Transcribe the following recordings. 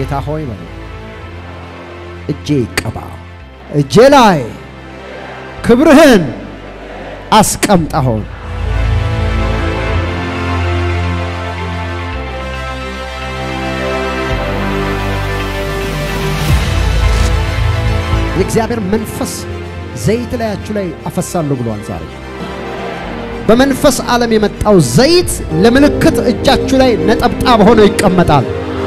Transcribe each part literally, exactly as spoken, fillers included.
ጌታ ሆይ በሉ እጄ ይቀባ እጄ ላይ ክብርህን አስቀምጣው የእግዚአብሔር መንፈስ ዘይት ላያችሁ ላይ አፈሳለሁ ብሏል ዛሬ በመንፈስ ዓለም የመጣው ዘይት ለምልክት እጃችሁ ላይ ነጠብጣብ ሆኖ ይቀመጣል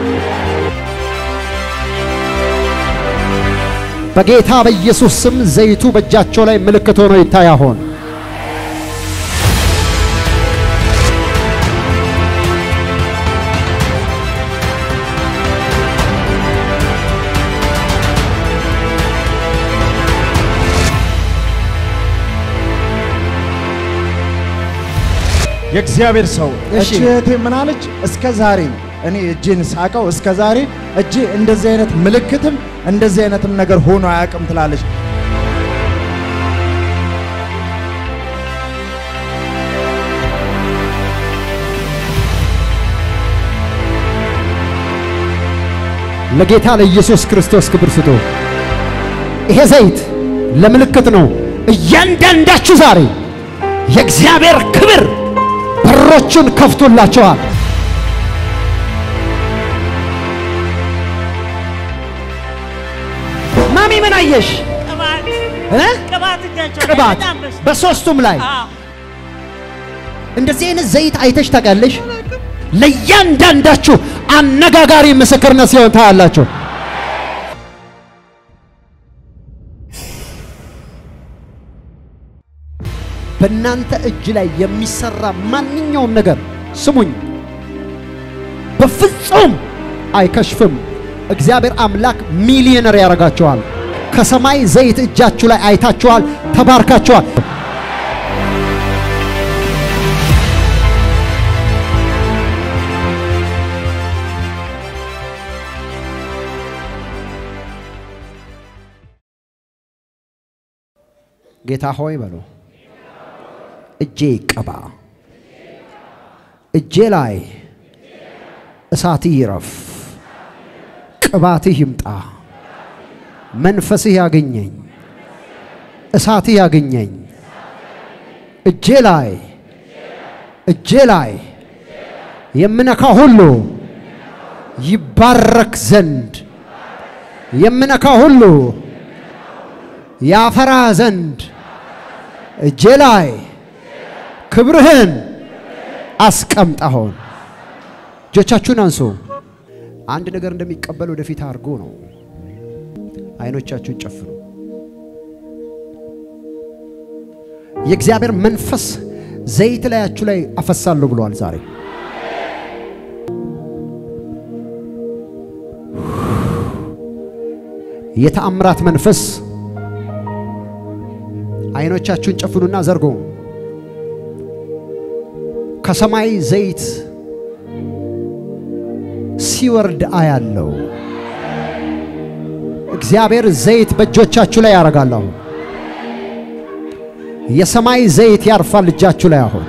በጌታ በኢየሱስ ስም ዘይቱ በእጃችሁ ላይ ምልክት ሆኖ ይታያሆን የእግዚአብሔር ሰው እቺቴ ምናለች እስከ ዛሬ እኔ እጄን ሳቀው እስከ ዛሬ እጄ እንደዚህ አይነት ምልክትም እንደዚህ አይነትም ነገር ሆኖ አያውቅም ትላለች ለጌታ ለኢየሱስ ክርስቶስ ክብር ስጡ ይሄ ዘይት ለምልክት ነው እያንዳንዳችሁ ዛሬ የእግዚአብሔር ክብር በሮቹን ከፍቶላችኋል ማሚ ምን አየሽ ቅባት እ ቅባት እጃቸው ቅባት በሶስቱም ላይ እንደዚህ አይነት ዘይት አይተሽ ታውቃለሽ ለያንዳንዳችሁ አነጋጋሪ ምስክርነት ሲሆን ታያላችሁ በእናንተ እጅ ላይ የሚሰራ ማንኛውም ነገር ስሙኝ በፍጹም አይከሽፍም እግዚአብሔር አምላክ ሚሊዮነር ያረጋቸዋል ከሰማይ ዘይት እጃችሁ ላይ አይታችኋል ተባርካችኋል ጌታ ሆይ በሉ እጄ ቀባ እጄ ላይ እሳት ይረፍ ቅባት ይምጣ መንፈስ ያገኘኝ እሳት ያገኘኝ እጄ ላይ እጄ ላይ የምነካ ሁሉ ይባረክ ዘንድ የምነካ ሁሉ ያፈራ ዘንድ እጄ ላይ ክብርህን አስቀምጣሁን እጆቻችሁን አንሱ አንድ ነገር እንደሚቀበል ወደፊት አርጎ ነው አይኖቻችሁን ጨፍኑ የእግዚአብሔር መንፈስ ዘይት ላያችሁ ላይ አፈሳለሁ ብሏል ዛሬ የተአምራት መንፈስ አይኖቻችሁን ጨፍኑና ዘርጉ ከሰማይ ዘይት ሲወርድ አያለው እግዚአብሔር ዘይት በእጆቻችሁ ላይ ያረጋል የሰማይ ዘይት ያርፋል እጃችሁ ላይ አሁን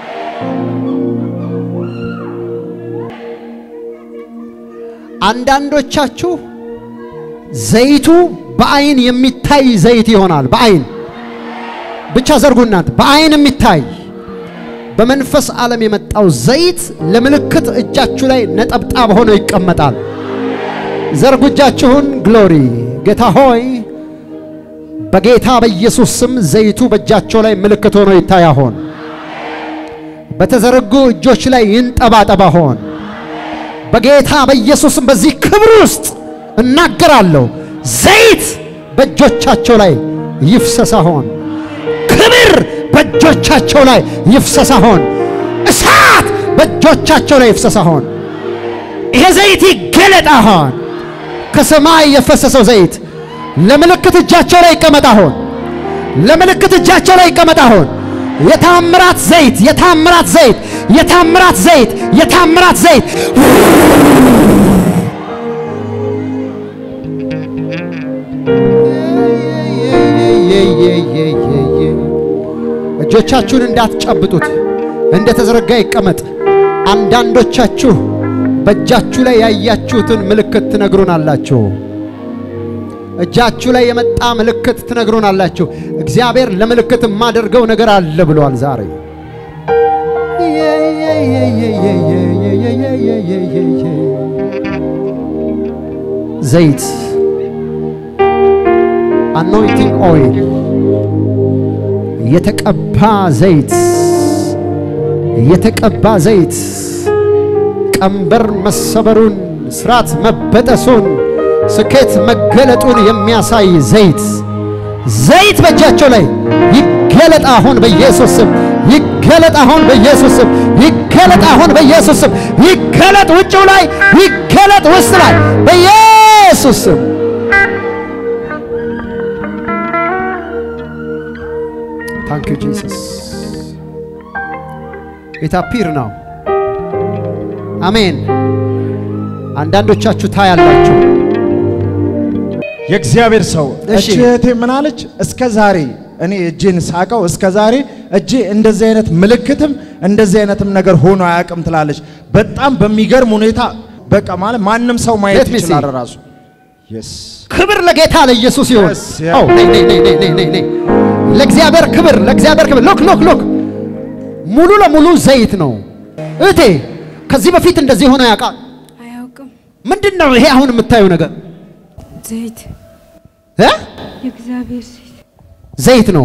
አንዳንዶቻችሁ ዘይቱ በአይን የሚታይ ዘይት ይሆናል በአይን ብቻ ዘርጉና በአይን የሚታይ በመንፈስ ዓለም የመጣው ዘይት ለምልክት እጃችሁ ላይ ነጠብጣብ ሆኖ ይቀመጣል ዘርጉጃችሁን ግሎሪ ጌታ ሆይ በጌታ በኢየሱስ ስም ዘይቱ በእጃቸው ላይ ምልክት ሆኖ ይታያሆን በተዘረጉ እጆች ላይ ይንጠባጠባሆን በጌታ በኢየሱስ ስም በዚህ ክብር ውስጥ እናገራለሁ ዘይት በእጆቻቸው ላይ ይፍሰሳሆን ክብር በእጆቻቸው ላይ ይፍሰሳሆን እሳት በእጆቻቸው ላይ ይፍሰሳሆን ይሄ ዘይት ይገለጣሆን ከሰማይ የፈሰሰው ዘይት ለምልክት እጃቸው ላይ ይቀመጣሆን ለምልክት እጃቸው ላይ ይቀመጣሆን የታምራት ዘይት የታምራት ዘይት የታምራት ዘይት የታምራት ዘይት እጆቻችሁን እንዳትጨብጡት እንደተዘረጋ ይቀመጥ አንዳንዶቻችሁ በእጃችሁ ላይ ያያችሁትን ምልክት ትነግሩናላችሁ እጃችሁ ላይ የመጣ ምልክት ትነግሩናላችሁ እግዚአብሔር ለምልክት ማደርገው ነገር አለ ብሏል ዛሬ ዘይት anointing oil የተቀባ ዘይት የተቀባ ዘይት ቀንበር መሰበሩን ስራት መበጠሱን ስኬት መገለጡን የሚያሳይ ዘይት ዘይት በእጃቸው ላይ ይገለጥ አሁን በኢየሱስ ስም ይገለጥ አሁን በኢየሱስ ስም ይገለጥ አሁን በኢየሱስ ስም ይገለጥ ውጭው ላይ ይገለጥ ውስጥ ላይ በኢየሱስ ስም Thank you Jesus It appear now Amen አንዳንዶቻችሁ ታያላችሁ የእግዚአብሔር ሰው እቺቴ ምን አለች እስከ ዛሬ እኔ እጄን ሳቀው እስከ ዛሬ እጄ እንደዚህ አይነት ምልክትም እንደዚህ አይነትም ነገር ሆኖ አያውቅም ትላለች በጣም በሚገርም ሁኔታ በቃ ማለት ማንንም ሰው ማየት ይችላል ራሱ yes ክብር ለጌታ ለኢየሱስ ይሁን ኦ ነይ ነይ ነይ ነይ ነይ ነይ ለእግዚአብሔር ክብር ለእግዚአብሔር ክብር ሎክ ሎክ ሎክ ሙሉ ለሙሉ ዘይት ነው እቴ ከዚህ በፊት እንደዚህ ሆኖ ያውቃል አያውቅም ምንድነው ይሄ አሁን የምታዩ ነገር ዘይት እ የእግዚአብሔር ዘይት ዘይት ነው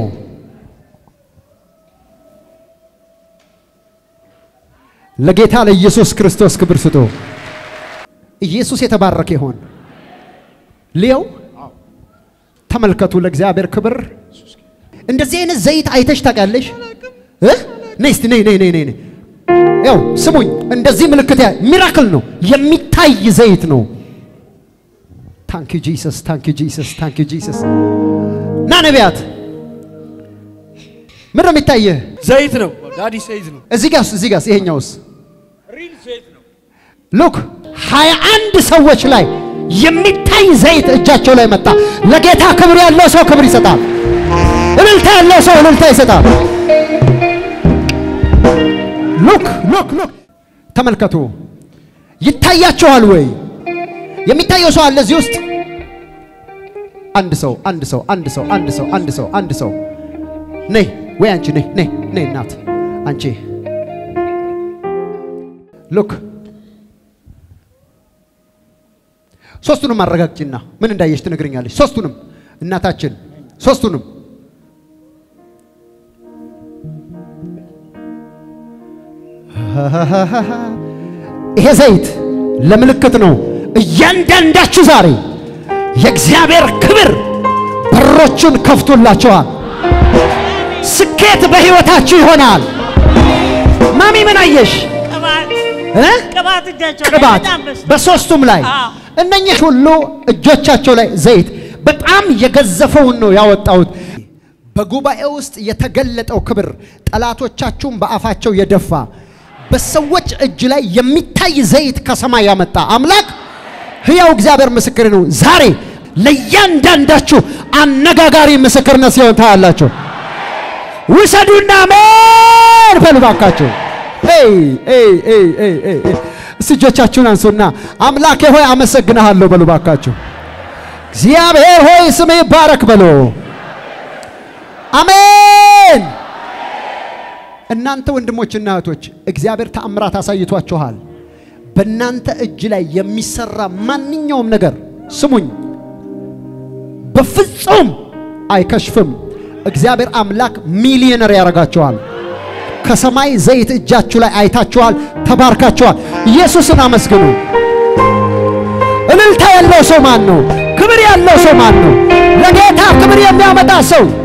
ለጌታ ለኢየሱስ ክርስቶስ ክብር ስጡ ኢየሱስ የተባረከ ይሁን ሊዮ ተመልከቱ ለእግዚአብሔር ክብር እንደዚህ አይነት ዘይት አይተሽ ታውቃለሽ እ ነይስ ነይ ነይ ነይ ነይ ያው ስሙኝ እንደዚህ ምልክት ያ ሚራክል ነው የሚታይ ዘይት ነው ታንክ ዩ ጂሰስ ታንክ ዩ ጂሰስ ታንክ ዩ ጂሰስ ና ነቢያት ምን ነው የሚታየ ዘይት ነው ዳዲ ዘይት ነው እዚህ ጋርስ እዚህ ጋርስ ይሄኛውስ ሪል ዘይት ነው ሉክ ሃያ አንድ ሰዎች ላይ የሚታይ ዘይት እጃቸው ላይ መጣ ለጌታ ክብር ያለው ሰው ክብር ይሰጣል እልልታ ያለው ሰው እልልታ ይሰጣል ሉክ ሉክ ሉክ ተመልከቱ ይታያቸዋል ወይ የሚታየው ሰው አለ እዚህ ውስጥ አንድ ሰው አንድ ሰው አንድ ሰው አንድ ሰው አንድ ሰው አንድ ሰው ነይ ወይ አንቺ ነይ ነይ ነይ እናት አንቺ ሉክ ሶስቱንም አረጋግጪና ምን እንዳየሽ ትነግሪኛለሽ ሶስቱንም እናታችን ሶስቱንም ይሄ ዘይት ለምልክት ነው እያንዳንዳችሁ ዛሬ የእግዚአብሔር ክብር በሮቹን ከፍቶላችኋል ስኬት በህይወታችሁ ይሆናል ማሚ ምን አየሽ እ ቅባት እጃቸው ቅባት በሶስቱም ላይ እነኚህ ሁሉ እጆቻቸው ላይ ዘይት በጣም የገዘፈውን ነው ያወጣውት በጉባኤው ውስጥ የተገለጠው ክብር ጠላቶቻችሁን በአፋቸው የደፋ በሰዎች እጅ ላይ የሚታይ ዘይት ከሰማይ ያመጣ አምላክ ሕያው እግዚአብሔር ምስክር ነው ዛሬ ለያንዳንዳችሁ አነጋጋሪ ምስክርነት ሲሆን ታያላችሁ ውሰዱና አሜን በሉ ባካችሁ ኤይ ኤይ ኤይ ኤይ ኤይ እጆቻችሁን አንሱና አምላኬ ሆይ አመሰግናለሁ በሉ ባካችሁ እግዚአብሔር ሆይ ስምህ ይባረክ በሉ አሜን እናንተ ወንድሞችና እህቶች እግዚአብሔር ተአምራት አሳይቷችኋል በእናንተ እጅ ላይ የሚሰራ ማንኛውም ነገር ስሙኝ በፍጹም አይከሽፍም እግዚአብሔር አምላክ ሚሊዮነር ያረጋችኋል ከሰማይ ዘይት እጃችሁ ላይ አይታችኋል ተባርካችኋል ኢየሱስን አመስግኑ እልልታ ያለው ሰው ማን ነው ክብር ያለው ሰው ማን ነው ለጌታ ክብር የሚያመጣ ሰው